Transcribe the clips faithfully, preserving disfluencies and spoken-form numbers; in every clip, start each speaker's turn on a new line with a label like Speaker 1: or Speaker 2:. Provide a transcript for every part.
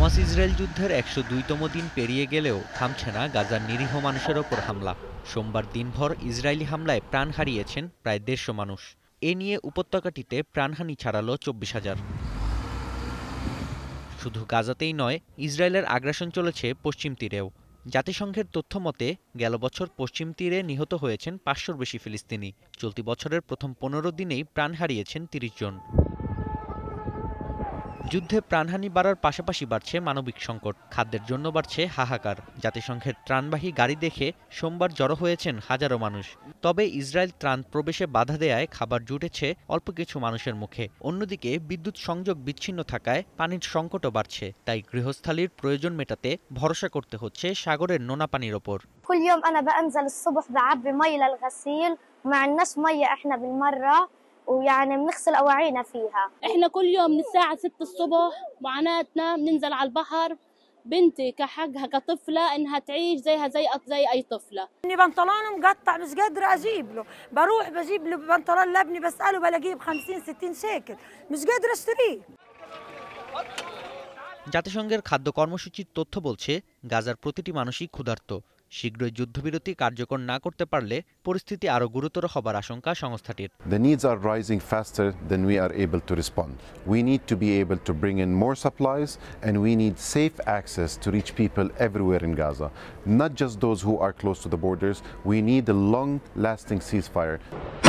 Speaker 1: Hamas Israel যুদ্ধের একশো দুইতম দিন পেরিয়ে গেলেও থামছে না গাজার নিরীহ মানুষের ওপর হামলা। সোমবার দিনভর ইসরায়েলি হামলায় প্রাণ হারিয়েছেন প্রায় দেড়শো মানুষ। এ নিয়ে উপত্যকাটিতে প্রাণহানি ছাড়ালো চব্বিশ হাজার। শুধু গাজাতেই নয়, ইসরায়েলের আগ্রাসন চলেছে পশ্চিম তীরেও। জাতিসংঘের তথ্য মতে গেল বছর পশ্চিম তীরে নিহত হয়েছেন পাঁচশোর বেশি ফিলিস্তিনি। চলতি বছরের প্রথম পনেরো দিনেই প্রাণ হারিয়েছেন তিরিশ জন। যুদ্ধে প্রাণহানি বাড়ার পাশাপাশি বাড়ছে মানবিক সংকট, খাদ্যের জন্য বাড়ছে হাহাকার। জাতিসংঘের ত্রাণবাহী গাড়ি দেখে সোমবার জড়ো হয়েছেন হাজারো মানুষ। তবে ইসরায়েল ত্রাণ প্রবেশে বাধা দেয়ায় খাবার জুটেছে অল্প কিছু মানুষের মুখে। অন্যদিকে বিদ্যুৎ সংযোগ বিচ্ছিন্ন থাকায় পানির সংকটও বাড়ছে। তাই গৃহস্থালির প্রয়োজন মেটাতে ভরসা করতে হচ্ছে সাগরের নোনা পানির ওপর।
Speaker 2: كل يوم أنا بنزل الصبح بعبي مي للغسيل وما عندناش مية إحنا بالمرة ويعني بنغسل أواعينا فيها.
Speaker 3: إحنا كل يوم من الساعة ستة الصبح معناتنا بننزل على البحر. بنتي كحقها كطفلة إنها تعيش زيها زي زي أي طفلة.
Speaker 4: إني بنطلونه مقطع مش قادرة أجيب له، بروح بجيب له بنطلون لابني بسأله بلاقيه بخمسين ستين شيكل، مش قادرة أشتريه.
Speaker 1: জাতিসংঘের খাদ্য কর্মসূচির তথ্য বলছে গাজার প্রতিটি মানুষই ক্ষুধার্ত। শীঘ্রই যুদ্ধবিরতি কার্যকর না করতে পারলে পরিস্থিতি আরও গুরুতর হবার আশঙ্কা সংস্থাটির।
Speaker 5: The needs are rising faster than we are able to respond. We need to be able to bring in more supplies and we need safe access to reach people everywhere in Gaza, not just those who are close to the borders. We need a long-lasting ceasefire.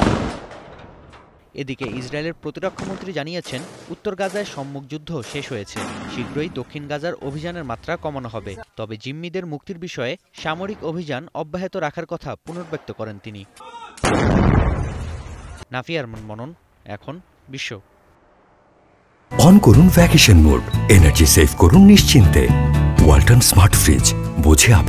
Speaker 1: এদিকে ইসরায়েলের প্রতিরক্ষামন্ত্রী জানিয়েছেন উত্তর গাজায় সম্মুখ যুদ্ধ শেষ হয়েছে। শীঘ্রই দক্ষিণ গাজার অভিযানের মাত্রা কমানো হবে। তবে জিম্মিদের মুক্তির বিষয়ে সামরিক অভিযান অব্যাহত রাখার কথা পুনর্ব্যক্ত করেন তিনি। নাফিয়া আরমান মনন, এখন বিশ্ব।
Speaker 6: অন করুন ভ্যাকেশন মোড, এনার্জি সেভ করুন নিশ্চিন্তে। ওয়ালটন স্মার্ট ফ্রিজ, বোঝে